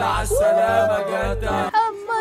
مع السلامة جاتا.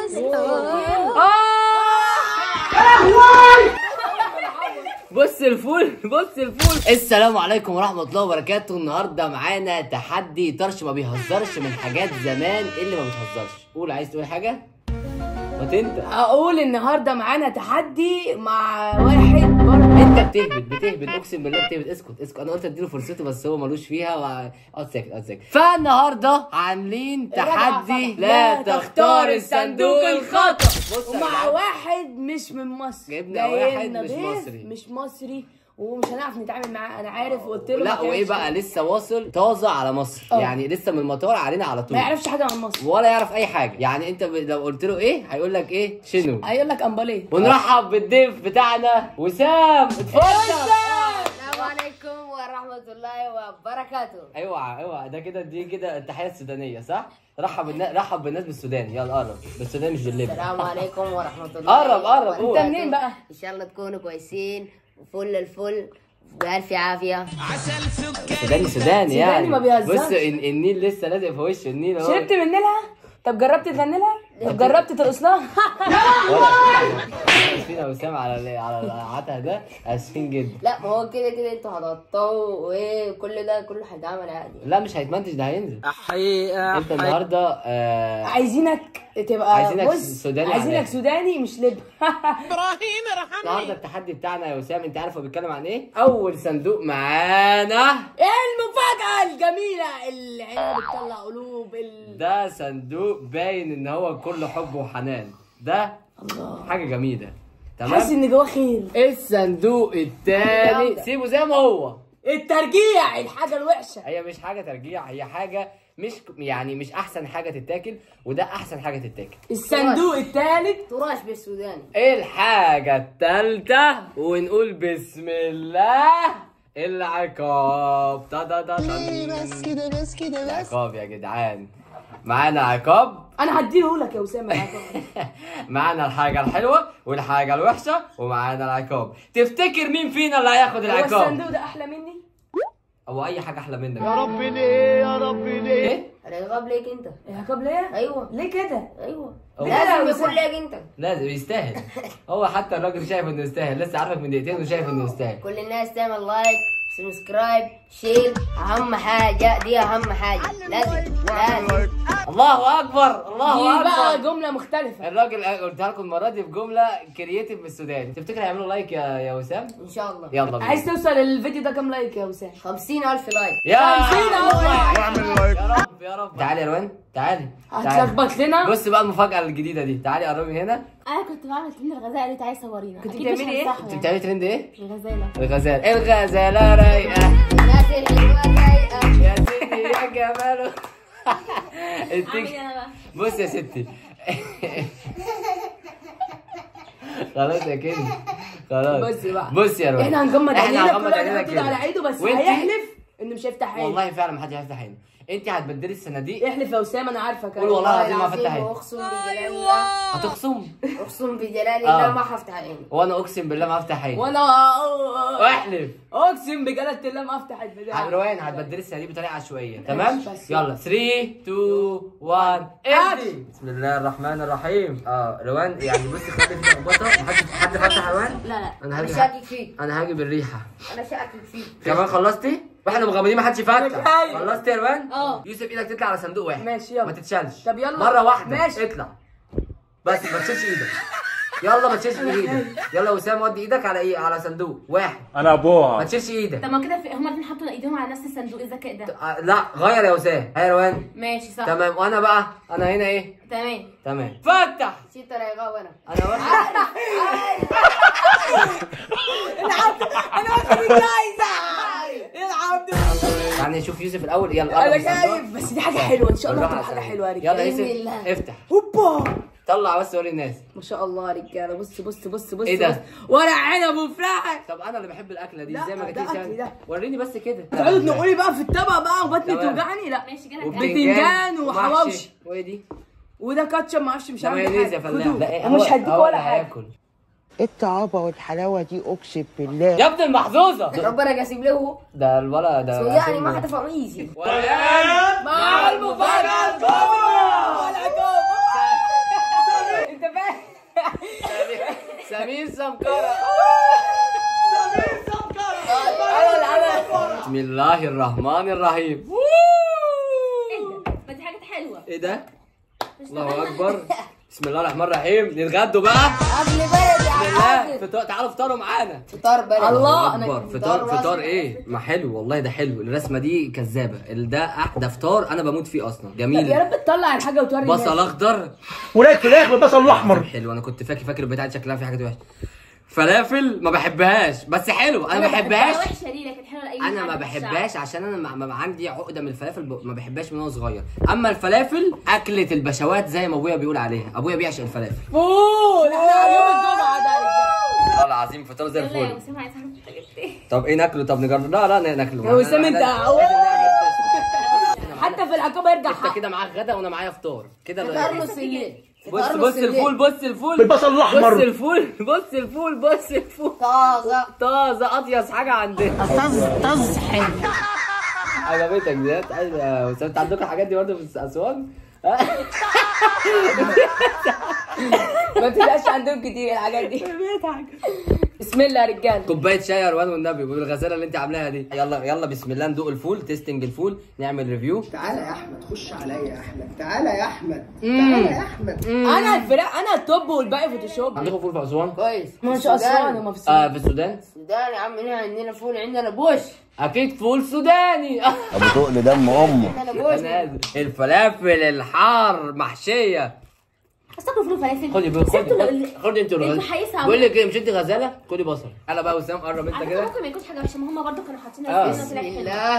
بص الفول بص الفول. السلام عليكم ورحمه الله وبركاته. النهارده معانا تحدي طرش ما بيهزرش من حاجات زمان اللي ما بتهزرش. قول، عايز تقول حاجه؟ انت اقول النهارده معانا تحدي مع واحد بره. انت بتهبد اقسم بالله بتهبد. اسكت انا قلت اديله فرصته بس هو ملوش فيها. اقعد ساكت. فالنهارده عاملين تحدي لا تختار الصندوق الخطأ. ومع واحد مش من مصر. جبنا واحد مش مصري ومش هنعرف نتعامل معاه. انا عارف وقلت له لا وايه بقى، لسه واصل طازه على مصر. يعني لسه من المطار علينا على طول. ما يعرفش حاجه عن مصر ولا يعرف اي حاجه. يعني انت لو قلت له ايه هيقول لك ايه؟ شنو؟ هيقول لك امباليه. ونرحب بالضيف بتاعنا وسام. اتفضل. السلام عليكم ورحمه الله وبركاته. اوعى ده كده، دي كده التحيه السودانيه صح؟ رحب بالناس بالسوداني. يلا قرب بالسوداني مش بالليبي. السلام عليكم ورحمه الله. قرب. انت منين بقى؟ ان شاء الله تكونوا كويسين وفل الفل بألف عافيه. سوداني يعني ما بيهزرش. بص النيل لسه لازق في وش النيل اهو. شربت من نيلها؟ طب جربت تغني لها؟ طب جربت ترقص لها؟ اسفين يا وسام على العته ده، اسفين جدا. لا ما هو كده انتوا هتقطعوا وايه كل ده كله هيتعمل عادي. لا مش هيتمنتج، ده هينزل. حقيقة انت النهارده عايزينك تبقى سوداني. عايزينك سوداني مش لب. ابراهيم ارحمني. النهارده التحدي بتاعنا يا وسام، انت عارف هو بيتكلم عن ايه؟ اول صندوق معانا المفاجأة الجميلة اللي عينها بتطلع قلوب. ده صندوق باين ان هو كله حب وحنان. ده الله حاجة جميلة. تمام؟ حاسس ان جواه خير. الصندوق التاني سيبه زي ما هو. الترجيع الحاجة الوحشة. هي مش حاجة ترجيع، هي حاجة مش احسن حاجة تتاكل، وده احسن حاجة تتاكل. الصندوق التالت تراش بالسوداني. الحاجة التالتة ونقول بسم الله العقاب. بس كده العقاب يا جدعان. معانا عقاب. انا هديهولك يا اسامه العقاب. معانا الحاجة الحلوة والحاجة الوحشة ومعانا العقاب. تفتكر مين فينا اللي هياخد العقاب؟ هو الصندوق ده احلى مني؟ او اي حاجة احلى منك. يا رب ليه ايه؟ العقاب ليك انت. العقاب ليا؟ ايوه. ليه كده؟ ايوه لازم لازم يكون ليك انت. لازم يستاهل. هو حتى الراجل شايف انه يستاهل، لسه عارفك من دقيقتين وشايف انه يستاهل. كل الناس تعمل لايك سبسكرايب شير. اهم حاجه دي اهم حاجه. لازم الله اكبر الله دي بقى اكبر. جمله مختلفه. الراجل قلتها لكم المره دي في جمله كرييتيف بالسوداني. تفتكر هيعملوا لايك يا وسام؟ ان شاء الله. يلا بينا. عايز توصل للفيديو ده كام لايك يا وسام؟ 50,000 لايك. يا 50,000 لايك. واعمل لايك. يا رب تعالي يا روان تعالي. هتلخبط لنا. بص بقى المفاجاه الجديده دي. تعالي قربي هنا. انا كنت بعمل ترند الغزاله دي، عايز صورينا. كنت أكيد مش بتعملي ايه؟ هنصحه انت يعني. بتعملي ترند ايه؟ الغزاله. الغزاله رايقه. الناس الحلوه رايقه. يا ستي يا جماله. اعمل ايه انا بقى؟ بص يا ستي. خلاص يا كنز خلاص. بص يا روان. احنا هنغمض عينينا عينينا كده على عيده بس وانتي؟ هيحلف انه مش هيفتح عينه. والله فعلا ما حد هيفتح عينه. انت هتبدلي الصناديق. احلف يا اسامه انا عارفك. قول والله العظيم ما هفتح عيني. اقسم بجلال الله. هتخصم. اقسم بجلال الله ما هفتح عيني. وانا اقسم بالله ما هفتح عيني. وانا احلف. اقسم بجلاله الله ما افتح البتاع. روان هتبدلي الصناديق بطريقه عشوائيه. تمام؟ بس يلا 3 2 1 ابدي. بسم الله الرحمن الرحيم. روان يعني بصي خلي في لخبطه. حد فتح روان؟ لا انا شاكك فيك. انا هاجي بالريحه. انا شاكك فيك. كمان خلصتي؟ واحنا مغمضين ما حدش يفتح. أيوة. خلصتي يا روان؟ اه. يوسف ايدك تطلع على صندوق واحد. ماشي يلا. ما تتشالش. طب يلا. مره واحده. ماشي. اطلع بس ما تشيلش ايدك. يلا ما تشيلش ايدك. يلا وسام ودي ايدك على ايه؟ على صندوق واحد. انا ما ابوها. تشيلش ايدك. طب ما كده هما الاثنين حطوا ايديهم على نفس الصندوق. الذكاء ده. لا غير يا وسام. هيا روان. ماشي صح. تمام. وانا بقى انا هنا ايه؟ تمام. فتح. ستة العقاب انا. انا واحد. انا واخد الجايزه. العب. يعني شوف يوسف الاول. يلا انا خايف بس دي حاجه حلوه ان شاء الله تبقى حاجه حلوه يا رجاله. يلا بإذن يوسف الله. افتح. هوبا. طلع بس وري الناس. ما شاء الله يا رجاله. بص ايه ده؟ ورق عنب وفراخ. طب انا اللي بحب الاكله دي لا، ازاي ما ده جاتليش أكلي يعني؟ ده. وريني بس كده. تقعدوا تنقلي بقى في الطبق بقى وبطني تمام. توجعني. لا ماشي جالك. وبتنجان وحواوشي. وايه دي؟ وده كاتشب ما اعرفش مش ده عندي مايونيز يا حاجه. فلاح. لا ايه ومش هديك ولا حاجه. هياكل. الطعابة والحلاوة دي أقسم بالله. يا ابن المحظوظه. ربنا قاسم له. ده الولا ده يعني ما هتفهم ايزي. والآن مع المفاجأة الكبرى. الله الرحمن الرحيم. ايه ده؟ ما دي حاجات حلوه. ايه ده؟ الله اكبر. بسم الله الرحمن الرحيم. نتغدوا بقى. قبل بلد يا بسم عم. الله. تعالوا افطروا معانا. فطار بلد. الله انا اكبر. فطار ايه؟ ما حلو والله، ده حلو. الرسمه دي كذابه. ده احلى فطار انا بموت فيه اصلا. جميل. يا رب تطلع الحاجه وتوري الناس. بصل اخضر ولقيت في الاخر البصل الاحمر. حلو. انا كنت فاكر البتاعه دي شكلها في حاجه وحشه. فلافل ما بحبهاش بس حلو. انا ما بحبهاش. وحشه دي لكن حلوه لاي انا ما حد في الشعب. بحبهاش عشان انا ما عندي عقده من الفلافل، ما بحبهاش من وانا صغير. اما الفلافل اكله البشوات زي ما ابويا بيقول عليها. ابويا بيعشق الفلافل. فول. احنا على يوم الجمعه ده يا رجاله. والله العظيم فطار زي يلا يا الفل. وسام عايز اعرف انت جبت ايه. طب ايه ناكله؟ طب نجرب. لا ناكله. يا وسام انت حتى حتى في العقابه يرجع انت حق. كده معاك غدا وانا معايا فطار كده. فطار نص الليل. بص الفول. بص الفول بالبصل الاحمر. بص الفول. بص الفول. بص الفول طازه اطيس حاجه عندنا. طز حلو. عجبتك ديت؟ ايوه. انت عندكم الحاجات دي برضه في اسوان؟ ما بتبقاش عندهم كتير الحاجات دي. بسم الله يا رجاله. كوبايه شاي يا روان والنبي بالغزاله اللي انت عاملاها دي. يلا بسم الله ندوق الفول. تيستنج الفول. نعمل ريفيو. تعالى يا احمد، خش عليا يا احمد. تعالى يا احمد. تعالى يا احمد. انا الفراق، انا التوب والباقي فوتوشوب. عندكم فول في اسوان؟ كويس. مش اسوان هما في السودان. في السودان؟ السودان يا عم. هنا عندنا فول، عندنا بوش. اكيد فول سوداني. ابو تقل دم امه. عندنا بوش. أنا آسف. الفلافل الحار محشيه. بس تاكلوا فول وفلافل. خدي انت انتوا حقيقة بقول لك ايه، مش انت غزاله؟ خدي بصل. انا بقى وسام قرب انت على فكره كده. ممكن ما يكونش حاجه وحشه، ما هم برضه كانوا حاطين اه. الفينو طلع حلو.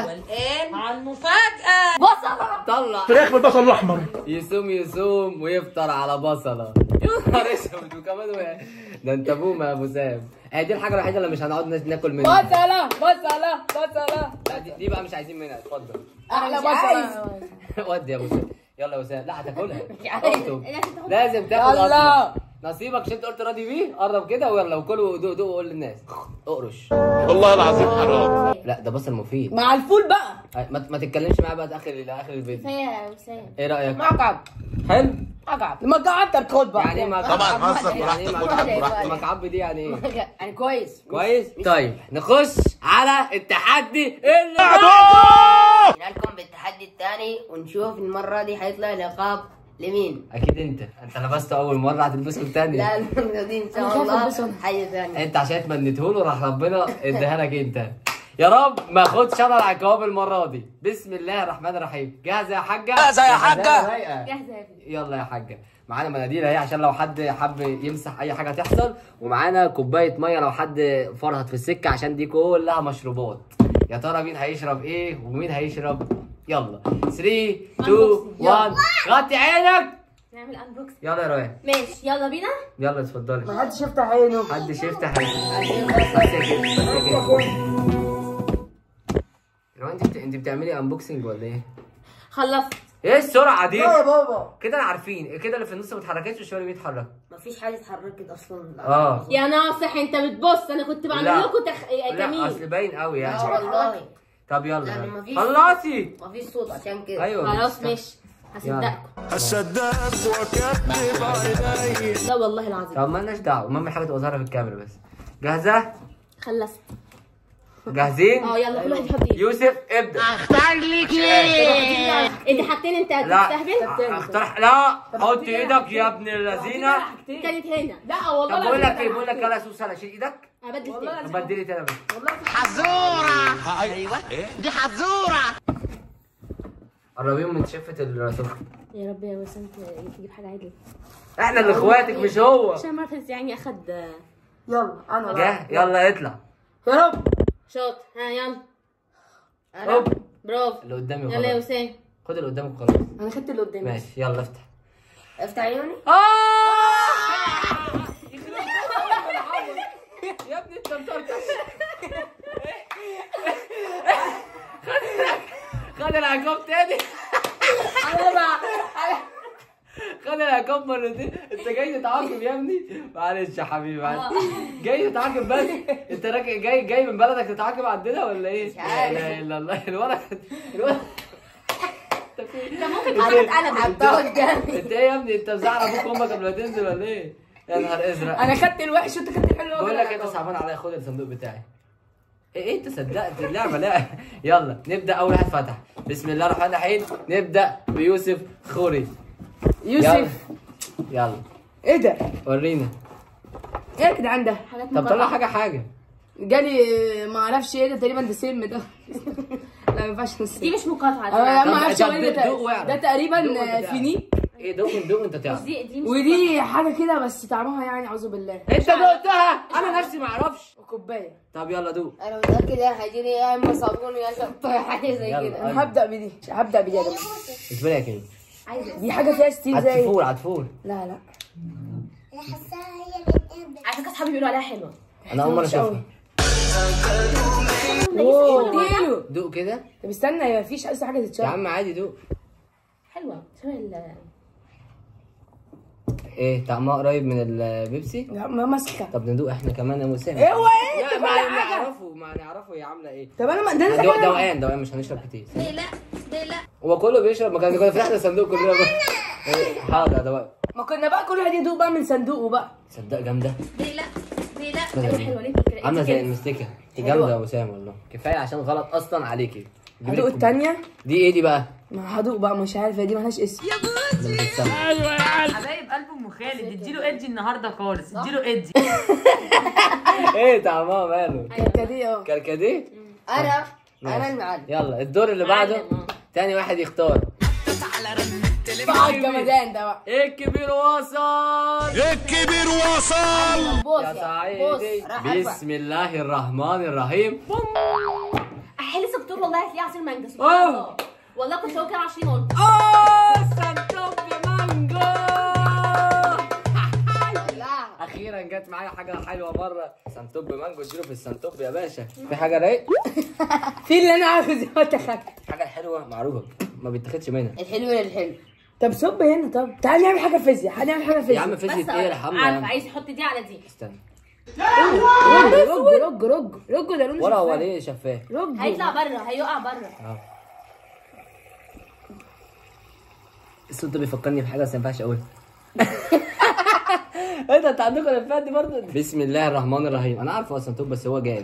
الله. بصل. طلع في الاخر البصل الاحمر. يصوم ويفطر على بصله. يا نهار اسود. وكمان ده انت بوم يا ابو سام. هي دي الحاجه الوحيده اللي مش هنقعد ناكل منها. بصله. لا، دي بقى مش عايزين منها. اتفضل. احلى مش عايز. بصله. ودي يا ابو سام. يلا يا وسام. لا هتاكلها. عايز. اكتب. لازم تاكل يلا. اصلا. نصيبك. شفت قلت راضي بيه. قرب كده ويلا وكله ودوق وقول للناس. اقرش. والله العظيم حرام. لا ده بصل مفيد. مع الفول بقى. ما تتكلمش معايا بقى اخر الفيديو. كفايه يا وسام. ايه رايك؟ مكعب. حلو. لما قعدت بتاخد بقى. يعني ايه مكعب؟ طبعا هزر يعني ايه براحتك. مكعب؟ مكعب دي يعني ايه؟ يعني كويس. كويس. طيب نخش على التحدي اللي نلكم بالتحدي الثاني ونشوف المرة دي حيطلع العقاب لمين. اكيد انت لبسته اول مره هتلبسه الثاني. لا المرة دي ان أنا شاء خايف الله ألبسهم. حاجة ثانية. انت عشان تمنيته له راح ربنا اداها لك انت. يا رب ما اخدش انا العقاب المره دي. بسم الله الرحمن الرحيم. جاهزه يا حاجه؟ جاهزة يا حاجة. رايقة. جاهزه يا ابني. يلا يا حاجه. معانا مناديل اهي عشان لو حد حب يمسح اي حاجه تحصل، ومعانا كوبايه ميه لو حد فرهط في السكه عشان دي كلها مشروبات. يا ترى مين هيشرب ايه ومين هيشرب؟ يلا 3 2 1 غطي عينك. نعمل انبوكس. يلا يا روان. ماشي يلا بينا. يلا اتفضلي. محدش يفتح عينه. محدش يفتح عينه. بس كده بس كده. روان انت بتعملي انبوكسنج ولا ايه؟ خلصت. ايه السرعه دي؟ يا بابا. كده انا عارفين كده اللي في النص ما اتحركتش والشويه اللي بيتحرك. مفيش حاجة اتحركت اصلا. اه. يا ناصح انت بتبص، انا كنت لا. بعمل لكم لا جميل. اصل باين قوي لا يعني. والله طب يلا يعني يلا. مفيش. خلصي. مفيش صوت عشان كده. ايوه خلاص ماشي هصدقكم. هصدقك واكذب عيني. لا والله العظيم. طب مالناش دعوه، المهم حاجه تبقى ظاهره في الكاميرا بس. جاهزه؟ خلصت. جاهزين؟ يلا كل واحد يحط ايده. يوسف ابدا. انت حاجتين انت لا هتستهبل. اختار. لا حط ايدك يا ابن اللذينه. كانت هنا. لا والله. طب بقول لك ايه، بقول لك يلا يا سوسه شيل ايدك. هبدل تاني. طب بدلي تاني بس. قربيهم من شفه الرسول. يا رب يا وسام تجيب حاجه عدل. احنا اللي اخواتك مش هو. عشان مرة يعني اخد يلا انا جه يلا اطلع. يا رب. شوط. ها يلا. هوب. برافو. اللي قدامي يلا يا خلاص. وسام. خد اللي قدامك خلاص. انا خدت اللي قدامي. ماشي يلا افتح. افتح عيوني. يا ابني انت مطرطش. خد العقاب تاني. خد العقاب مرتين. انت جاي تتعاقب يا ابني؟ معلش يا حبيبي معلش. جاي تتعاقب بس. انت راجع جاي من بلدك تتعاقب عندنا ولا ايه؟ لا اله الا الله. الولد انت ممكن تتقلب حطها قدامي. انت ايه يا ابني؟ انت مزعل ابوك وامك قبل ما تنزل ولا ايه؟ يا نهار ازرق. انا خدت الوحش وانت خدت الحلو. بقول لك انت صعبان عليا. خد الصندوق بتاعي. ايه انت صدقت اللعبه؟ لا يلا نبدا. اول واحد فتح. بسم الله الرحمن الرحيم. نبدا بيوسف خوري. يوسف. يلا ايه ده؟ ورينا. ايه يا جدعان ده؟ طب طلع حاجه. جالي ما اعرفش ايه ده، تقريبا ده سم ده. لا ما ينفعش نسم. دي مش مقاطعه انا ما طب اعرفش ايه دوق ده. واعرف. ده دوق تقريبا وانت فيني. ايه دوق انت تعرف. دي مش ودي حاجه كده بس طعمها يعني اعوذ بالله. انت دقتها؟ انا نفسي ما اعرفش. وكوبايه. طب يلا دوق. انا متاكد يا هيجيني يا اما صابون يا شطه حاجه زي يلا. كده. انا هبدا بدي يا جماعه. بالنسبه لي يا كيمي دي حاجه فيها ستيل زي عصفور. لا على فكره اصحابي بيقولوا عليها حلوه. انا اول مره اشوفها. اوه دوق كده. طب استنى، هي مفيش اصلا حاجه يا تتشرب. عم عادي دوق. حلوه شبه ايه طعمها قريب من البيبسي؟ لا ما ماسكه. طب ندوق احنا كمان يا مسام. ايه هو ايه؟ لا طب ما أنا نعرفه هي عامله ايه. طب انا ما ده لسه دوقان مش هنشرب كتير. لا هو كله بيشرب. ما كنا فتحنا الصندوق كلنا بقى. إيه، حاضر دوق. ما كنا بقى كل واحد يدوق بقى من صندوقه بقى. صدق جامده. لا حلوة. حلوه ليه كده؟ عامله زي المستكه. دي جامده يا وسام والله. كفايه عشان غلط اصلا عليكي. هدوق التانية. دي ايه دي بقى؟ ما هدوق بقى، مش عارفه دي مالهاش اسم. حبايب قلب ام خالد، اديله ايدج النهارده خالص، اديله ايدج. ايه طعمها ماله؟ كركديه. كركديه؟ انا ماشي. المعلم. يلا الدور اللي بعده. تاني واحد يختار. بقى الجمدان ده بقى. الكبير وصل. بص يا سعيدي. بسم الله الرحمن الرحيم. احل سكتور والله هتلاقيه عصير مانجا. أوه. والله كنت هو كده 20 قلت. سنتوب مانجو. اخيرا جت معايا حاجه حلوه مره. سنتوب مانجو. اديله في السنتوب يا باشا. في حاجه رايق. في اللي انا عاوز اتخك. حاجه حلوه معروفه ما بيتاخدش منها. الحلو للحلو. طب صب هنا. طب تعالى نعمل حاجه فيزياء. هنعمل حاجه يا عم فيزياء. فيزياء ايه يا حمد؟ عارف عايز يحط دي على دي. استنى. رج ده لونه ورا هو شفاف. ليه شفاف؟ رج. هيطلع بره هيقع بره. الصوت ده بيفكرني بحاجه بس ما ينفعش اقولها. ايه ده انت عندكم الافات دي برضه؟ بسم الله الرحمن الرحيم. انا عارفه اصلا توب بس هو جاي.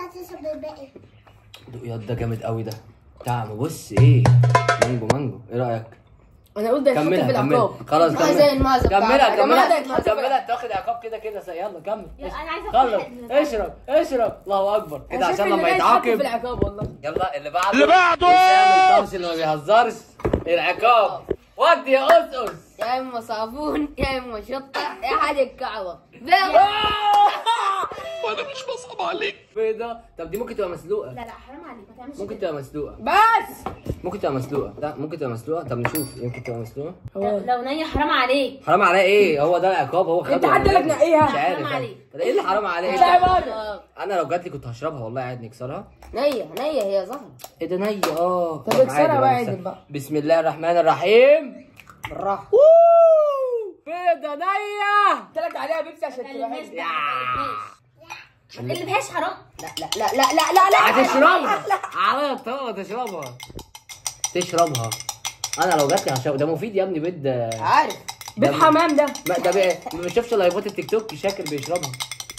دوق ده جامد قوي ده. طعمه بص ايه؟ مانجو. ايه رايك؟ انا قلت ده يتحط في العقاب. خلاص زي المعزة كملها بتاعتك. كملها تاخد عقاب كده يلا كمل. انا عايزه خلص اشرب الله اكبر كده عشان لما في يتعاقب. العقاب والله. يلا اللي بعده وسام الطرش اللي ما بيهزرش. العقاب ودي يا قصقص. يا اما صابون يا اما شطه يا حاجه الكعبه. وانا مش بصعب عليك. بيضه. طب دي ممكن تبقى مسلوقه. لا حرام عليك ما تعملش ممكن كده. تبقى مسلوقه. بس ممكن تبقى مسلوقه. لا ممكن تبقى مسلوقه. طب نشوف يمكن تبقى مسلوقه. لو نية حرام عليك. حرام عليا ايه؟ هو ده العقاب هو خده. انت حد قالك نقيها؟ مش عارف. حرام عليك. طب ايه اللي حرام عليك؟ اطلعي بره. انا لو جات لي كنت هشربها والله عادي نكسرها. نية هي زهر. ايه ده نية طب اكسرها بقى عادل بقى. بسم الله الرحمن الرحيم. بالراحه. بيضة نية. قلت لك عليها بيبسي عشان تبقى حلوه. اللي بهاش حرام. لا هتشربها على الطاقة تشربها. انا لو جات لي هشرب. ده مفيد يا ابني بيض. عارف. بيت حمام ده. ده ما بشوفش لايفات التيك توك شاكر بيشربها.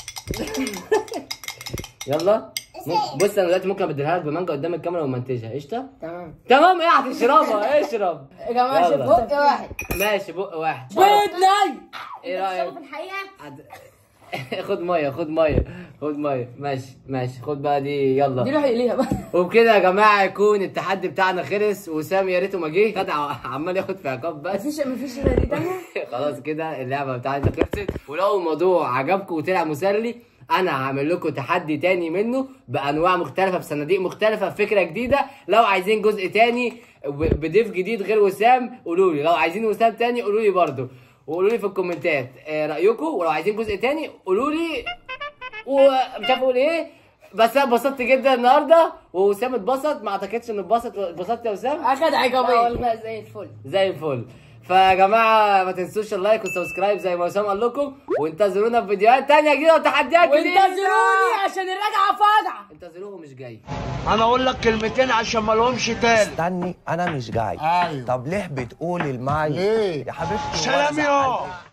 يلا بص انا دلوقتي ممكن ابدلها لك بمانجا قدام الكاميرا ومنتجها. قشطه تمام. ايه هتشربها؟ اشرب يا جماعه يلا. شوفوا بق واحد. ماشي بق واحد. بيض ني. ايه رايك؟ في الحقيقه خد ميه. ماشي خد بقى دي. يلا دي روح ليها بقى. وبكده يا جماعه يكون التحدي بتاعنا خلص. وسام يا ريته ما جه. خد عمال ياخد في عقاب بس. مفيش دي تانية. خلاص كده اللعبه بتاعتنا خلصت. ولو الموضوع عجبكم وطلع مسلي انا هعمل لكم تحدي تاني منه بانواع مختلفه بصناديق مختلفه بفكره جديده. لو عايزين جزء تاني بضيف جديد غير وسام قولوا لي. لو عايزين وسام تاني قولوا لي برده. وقولوا لي في الكومنتات رايكم. ولو عايزين جزء تاني قولوا لي. ومش عارف اقول ايه. بس انا اتبسطت جدا النهارده ووسام اتبسط. ما اعتقدش انه اتبسطت يا وسام. اخد عقابين. والله زي الفل. فيا جماعه ما تنسوش اللايك والسبسكرايب زي ما وسام قال لكم. وانتظرونا في فيديوهات تانيه جديده وتحديات جديده. وانتظروني عشان الرجعه فاضعه. انتظروهم مش جاي. انا اقول لك كلمتين عشان ما لهمش تاني. استني انا مش جاي. ايوه. طب ليه بتقولي المعي؟ ليه؟ يا حبيبتي سلام يا